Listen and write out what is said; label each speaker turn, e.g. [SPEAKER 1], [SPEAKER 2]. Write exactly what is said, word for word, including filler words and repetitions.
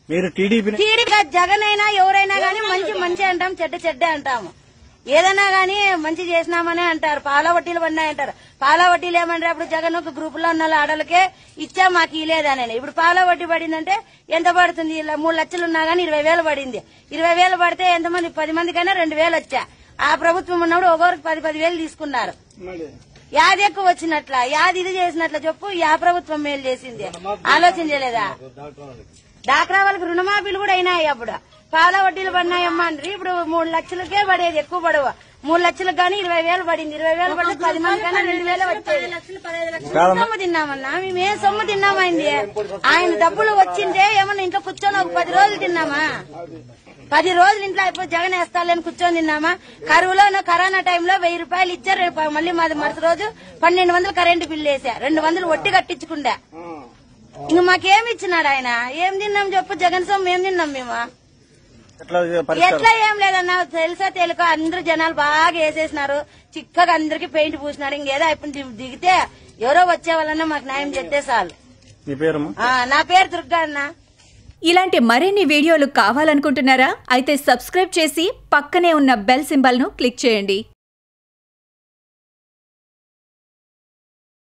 [SPEAKER 1] మీరు TDP
[SPEAKER 2] TDP Jagan అయినా ఎవరైనా గానీ మంచి మంచి అంటాం, చెడ్డ చెడ్డే అంటాము. ఏదైనా గానీ మంచి చేసినామనే అంటారు. పాల వడ్డీలు పడినాయి అంటారు. పాల వడ్డీలు ఏమంటారు? అప్పుడు జగన్ ఒక గ్రూప్ లో ఉన్న ఆడలకే ఇచ్చా, మాకు ఇలేదని. ఇప్పుడు పాల వడ్డీ పడిందంటే ఎంత పడుతుంది? ఇలా మూడు లక్షలు ఉన్నా గానీ ఇరవై వేలు పడింది. ఇరవై వేలు పడితే ఎంతమంది? పది మందికైనా రెండు వేలు వచ్చా. ఆ ప్రభుత్వం ఉన్నప్పుడు ఒకరికి పది పది వేలు తీసుకున్నారు. యాది ఎక్కువ వచ్చినట్ల, యాది ఇది చేసినట్ల చెప్పు. యా ప్రభుత్వం మేలు చేసింది? ఆలోచన చేయలేదా? డాక్రా వాళ్ళకి రుణమాఫీలు కూడా అయినాయి. అప్పుడు పాల వడ్డీలు పడినాయమ్మా అంటారు. ఇప్పుడు మూడు లక్షలకే పడేది, ఎక్కువ పడవ. మూడు లక్షలకు గానీ ఇరవై వేలు పడింది. ఇరవై వేలు పడితే పది మంది కన్నా రెండు వేలు వచ్చేది. సొమ్ము తిన్నామన్నా మేమేం సొమ్ము తిన్నామైంది? ఆయన డబ్బులు వచ్చింటే ఏమన్నా ఇంట్లో కూర్చొని ఒక పది రోజులు తిన్నామా? పది రోజులు ఇంట్లో అయిపోయి జగన్ వేస్తాలని కూర్చొని తిన్నామా? కరువులో కరోనా టైంలో వెయ్యి రూపాయలు ఇచ్చారు. మళ్ళీ మాది మరుస రోజు పన్నెండు వందలు కరెంటు బిల్లు వేసా. రెండు వందలు వడ్డీ కట్టించుకుంటా. ఇంక మాకేమి ఇచ్చినాడు ఆయన? ఏం తిన్నాం చెప్పు? జగన్ సొమ్ము ఏం తిన్నాం మేము? ఎట్లా ఏం లేదన్నా, తెలుసా తెలుక అందరూ జనాలు బాగా వేసేసినారు. చిక్కగా అందరికి పెయింట్ పూసినారు. ఇంకేదో అయిపోయింది. దిగితే ఎవరో వచ్చే వాళ్ళన్నా మాకు న్యాయం చేస్తే చాలు. నా పేరు దుర్గా అన్న.
[SPEAKER 3] ఇలాంటి మరిన్ని వీడియోలు కావాలనుకుంటున్నారా? అయితే సబ్స్క్రైబ్ చేసి పక్కనే ఉన్న బెల్ సింబల్ ను క్లిక్ చేయండి.